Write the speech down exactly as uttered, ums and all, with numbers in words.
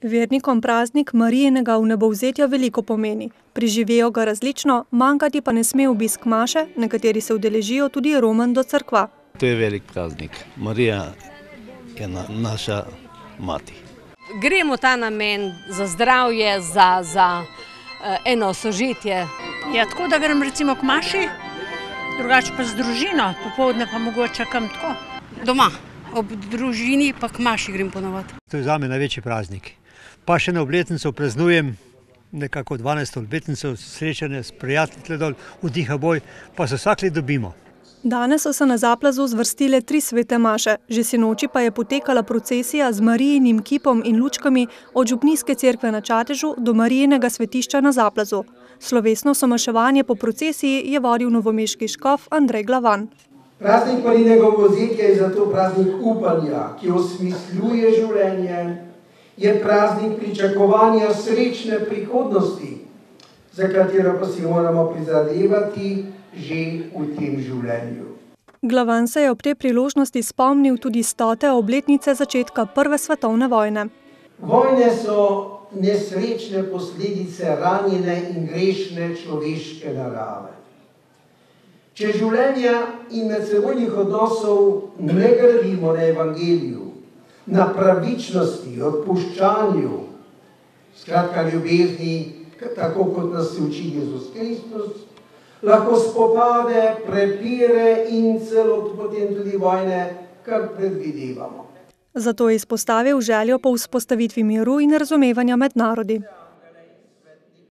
Vernikom praznik Marijinega vnebovzetja veliko pomeni. Preživijo ga različno, manjkati pa ne sme obisk maše, nekateri se udeležijo tudi romanj do cerkva. To je velik praznik. Marija je na, naša mati. Gremo ta namen za zdravje, za, za uh, eno sožitje. Ja, tako da grem recimo k maši, drugače pa z družino, popoldne pa mogoče kam tako. Doma, ob družini pa k maši grem ponovati. To je zame največji praznik. Pa še na obletnico praznujem, nekako dvanajsto obletnico, srečanje s prijatelji dol, vdiha boj, pa se vsak let dobimo. Danes so se na Zaplazu zvrstile tri svete maše, že sinoči pa je potekala procesija z Marijinim kipom in lučkami od župnijske cerkve na Čatežu do Marijinega svetišča na Zaplazu. Slovesno somaševanje po procesiji je vodil novomeški škof Andrej Glavan. Praznik Marijinega vnebovzetja je zato praznik upanja, ki osmisljuje življenje, je praznik pričakovanja srečne prihodnosti, za katero pa si moramo prizadevati že v tem življenju. Glavan se je ob tej priložnosti spomnil tudi stote obletnice začetka prve svetovne vojne. Vojne so nesrečne posledice ranjene in grešne človeške narave. Če življenja in medsebojnih odnosov ne gradimo na evangeliju, na pravičnosti, odpuščanju, skratka ljubezni, tako kot nas uči Jezus Kristus, lahko spopade, prepire in celo potem tudi vojne, kar predvidevamo. Zato je izpostavil željo po vzpostavitvi miru in razumevanja med narodi.